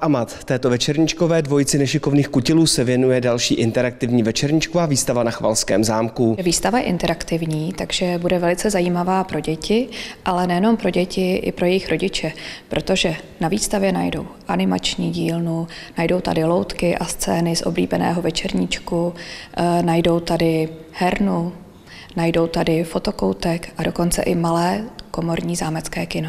a mat. Této večerníčkové dvojici nešikovných kutilů se věnuje další interaktivní večerníčková výstava na Chvalském zámku. Výstava je interaktivní, takže bude velice zajímavá pro děti, ale nejenom pro děti, i pro jejich rodiče, protože na výstavě najdou animační dílnu, najdou tady loutky a scény z oblíbeného večerníčku, najdou tady hernu, najdou tady fotokoutek a dokonce i malé komorní zámecké kino.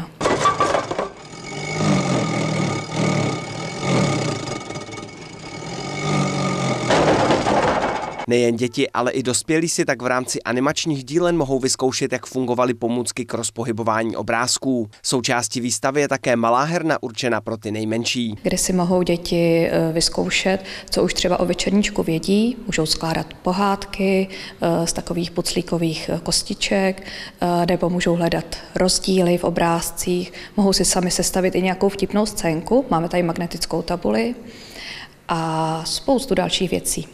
Nejen děti, ale i dospělí si tak v rámci animačních dílen mohou vyzkoušet, jak fungovaly pomůcky k rozpohybování obrázků. Součástí výstavy je také malá herna určena pro ty nejmenší, kde si mohou děti vyzkoušet, co už třeba o večerníčku vědí, můžou skládat pohádky z takových puclíkových kostiček, nebo můžou hledat rozdíly v obrázcích, mohou si sami sestavit i nějakou vtipnou scénku, máme tady magnetickou tabuli a spoustu dalších věcí.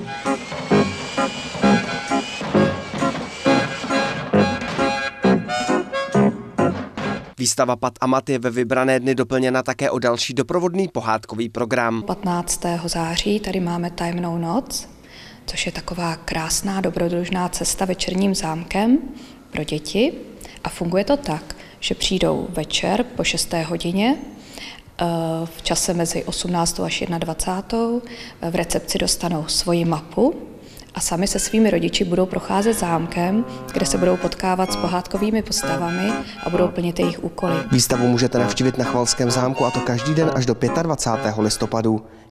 Výstava Pat a mat je ve vybrané dny doplněna také o další doprovodný pohádkový program. 15. září tady máme Tajemnou noc, což je taková krásná dobrodružná cesta večerním zámkem pro děti. A funguje to tak, že přijdou večer po 6. hodině, v čase mezi 18. až 21. v recepci dostanou svoji mapu a sami se svými rodiči budou procházet zámkem, kde se budou potkávat s pohádkovými postavami a budou plnit jejich úkoly. Výstavu můžete navštívit na Chvalském zámku, a to každý den až do 25. listopadu.